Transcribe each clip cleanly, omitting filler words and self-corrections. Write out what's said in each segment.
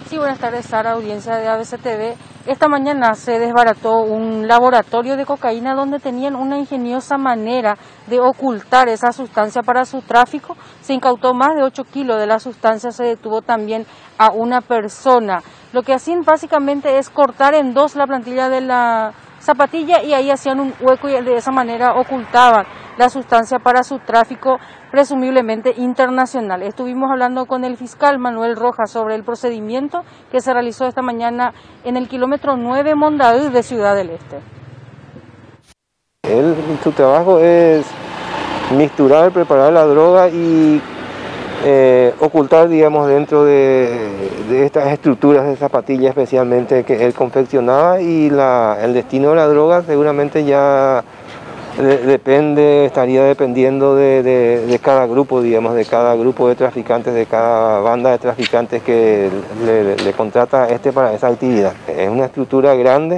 Sí, buenas tardes, Sara, audiencia de ABC TV. Esta mañana se desbarató un laboratorio de cocaína donde tenían una ingeniosa manera de ocultar esa sustancia para su tráfico. Se incautó más de 8 kilos de la sustancia, se detuvo también a una persona. Lo que hacían básicamente es cortar en dos la plantilla de la zapatilla y ahí hacían un hueco y de esa manera ocultaban la sustancia para su tráfico presumiblemente internacional. Estuvimos hablando con el fiscal Manuel Rojas sobre el procedimiento que se realizó esta mañana en el kilómetro 9 Mondaú de Ciudad del Este. Su trabajo es misturar, preparar la droga y ocultar, digamos, dentro de estas estructuras de zapatilla especialmente que él confeccionaba, y el destino de la droga seguramente ya estaría dependiendo de cada grupo, digamos, de cada grupo de traficantes, de cada banda de traficantes que le contrata para esa actividad. Es una estructura grande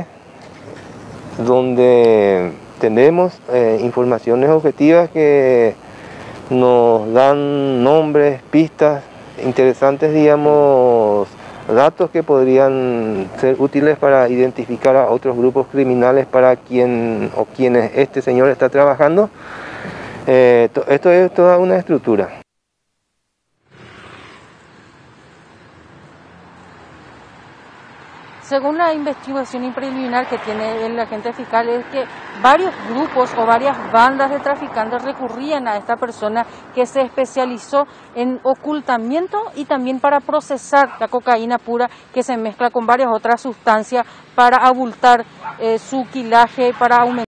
donde tenemos informaciones objetivas que nos dan nombres, pistas interesantes, digamos, datos que podrían ser útiles para identificar a otros grupos criminales para quienes este señor está trabajando. Esto es toda una estructura. Según la investigación preliminar que tiene el agente fiscal, es que varios grupos o varias bandas de traficantes recurrían a esta persona que se especializó en ocultamiento y también para procesar la cocaína pura que se mezcla con varias otras sustancias para abultar su quilaje, para aumentar